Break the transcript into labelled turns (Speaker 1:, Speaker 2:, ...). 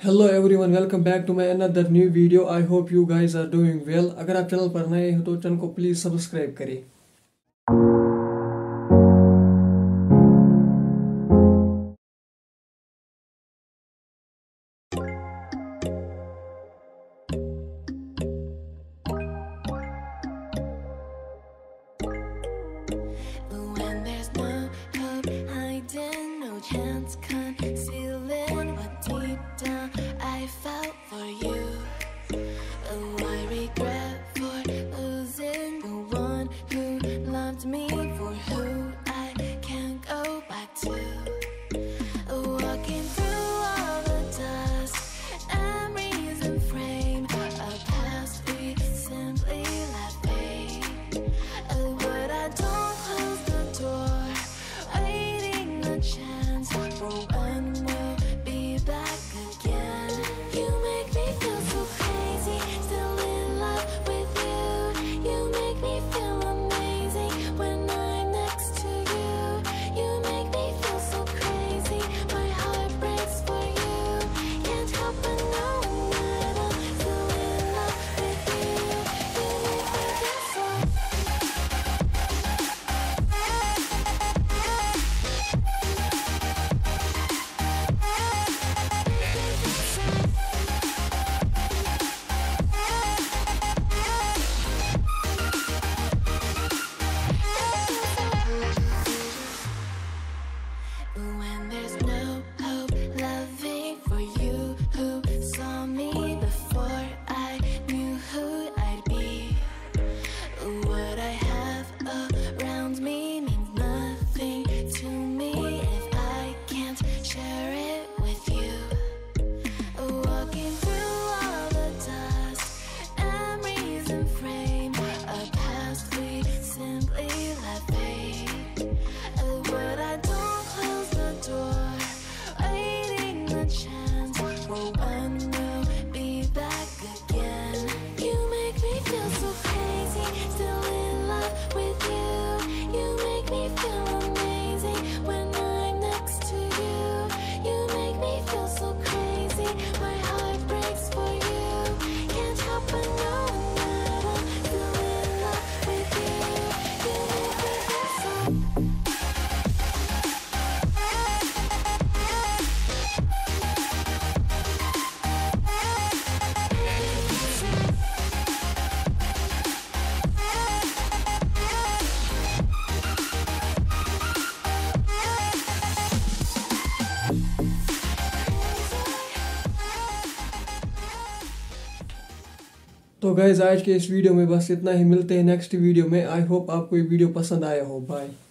Speaker 1: Hello everyone, welcome back to my another new video. I hope you guys are doing well. अगर आप channel पर नए हो तो चैनल को प्लीज सब्सक्राइब करें।
Speaker 2: When there's no hope hiding, no chance concealing what deep down I felt for you. Oh, I regret for losing the one who loved me, for who I can't go back to. Walking through all the dust, memories and frame, a past we simply let fade. But I don't close the door, waiting a chance for when we'll be back again. You make me feel so crazy, still in love with you. You make me feel amazing when I'm next to you. You make me feel so crazy, my heart breaks for you. Can't help but know that I'm still in love with you. You make me feel so. When there's no hope loving for you who saw me before I knew who I'd be. What I have around me means nothing to me if I can't share it with you. Walking through all the dust, memories and frame, a past we simply let fade. But I don't close the door, waiting a chance for when we'll be back again. You make me feel so crazy, still in love with you. You make me feel amazing when I'm next to you. You make me feel so crazy, my heart breaks for you. Can't help but know that I'm still in love with you. You make me feel so.
Speaker 1: तो guys आज के इस video में बस इतना ही। मिलते हैं next video में। आई होप आपको ये वीडियो पसंद आया हो। बाय।